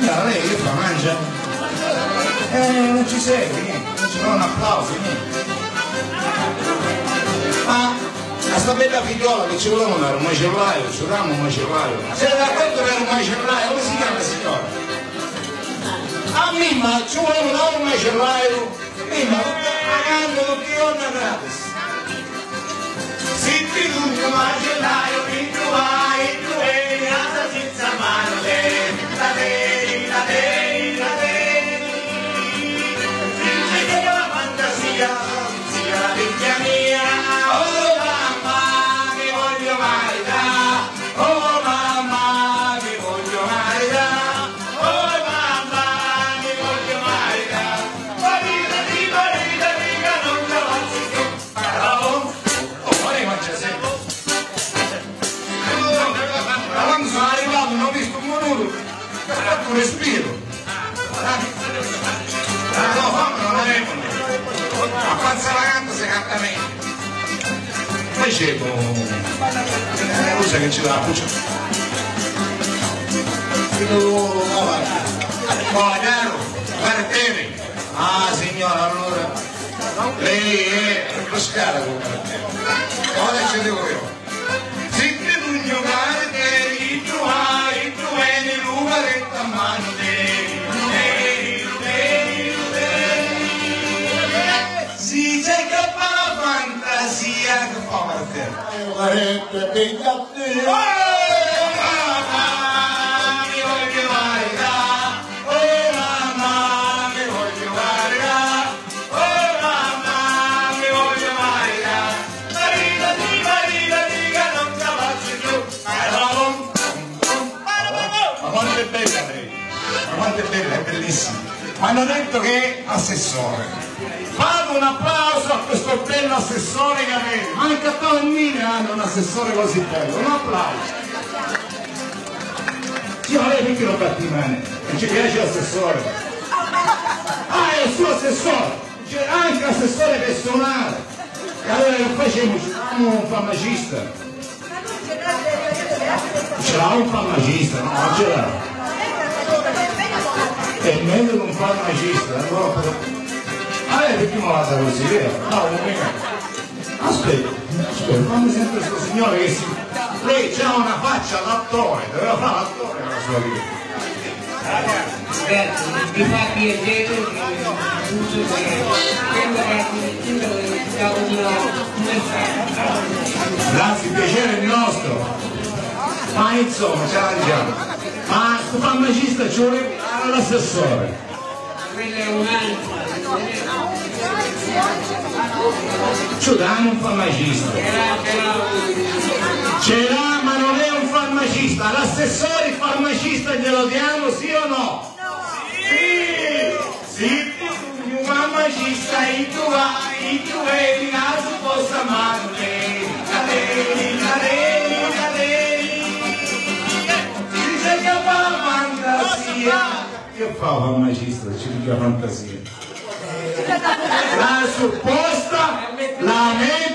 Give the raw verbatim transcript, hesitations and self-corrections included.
Signora, lei che fa? Mangia? Eh, non ci segue, niente, non ci fa un applauso, niente. Ma a sta bella figliola che ci volevano era un macellaio, ci davamo un macellaio. Siete d'accordo per un macellaio? Come si chiama signora? A Mimma ci volevano un macellaio, Mimma, pagando tutti i giorni gratis. Si ti un macellaio, che tu vai, tu vedi, casa senza mano, la vedi, la vedi, la vedi. Dice che la fantasia sia la vecchia mia, oh mamma, mi voglio maritare, oh mamma, mi voglio maritare, oh mamma, mi voglio maritare. Marita, dica, dica, dica, non te la faccio più. Ma quando sono arrivato non ho visto un minuto, ho fatto un respiro. Ah, no, fammi non avevo. A panza la canta si canta meglio. Poi c'è una cosa che ci dà la puccia. Oh, caro, guarda bene. Ah, signora, allora, lei è pescata con me. Ora ci devo io. Si c'è che fa la fantasia che fa per te. La rete degli atti. Mamma, mi voglio maritare. Oh mamma, mi voglio maritare. Oh mamma, mi voglio maritare. Marita, di marita, dica non te la faccio più. Ma quanto è bella lei, ma quanto è bella, è bellissima. Mi hanno detto che è assessore. Fate un applauso a questo bello assessore che avete. Anche a Taormina hanno un assessore così bello. Un applauso. Sì, ma lei perché non batti male? Non ci piace l'assessore? Ah, è il suo assessore. C'è anche l'assessore personale. E allora che facciamo? Ci diamo un farmacista. Ce l'ha un farmacista, no? Non ce l'ha. È meglio di un farmacista, allora. Ah, lei perché mi guarda così, vero? No, non mi aspetta, aspetta, fammi sempre questo signore che si... Lei ha una faccia d'attore, doveva fare l'attore nella sua vita. Grazie, mi fa piacere che uso quello che addirittura stavo di Grazie, il piacere è il nostro. Ma insomma, ce la diciamo. Ma questo farmacista ci vuole l'assessore. quello è un altro. Ci danno un farmacista. Ce l'ha, ma non è un farmacista. L'assessore il farmacista glielo diamo, sì o no? Sì! Sì! Un farmacista e tu vai, tu vedi, naso possa male. Caderi, caderi, caderi. Dice che fa fantasia. Che fa un farmacista? Ci dica fantasia. La supposta, la mente